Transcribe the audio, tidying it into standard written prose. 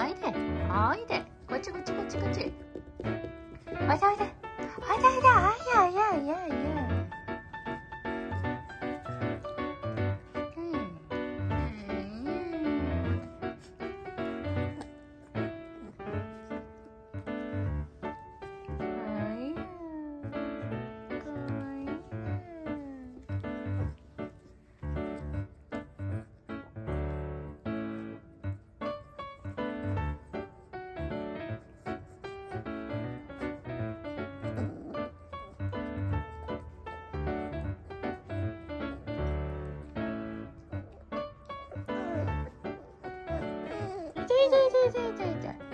いで、おいで、こっちこっちこっちこっち。おいでおいで、おいでおいで、あいやいやいやいや。痛い痛い痛い痛い痛い。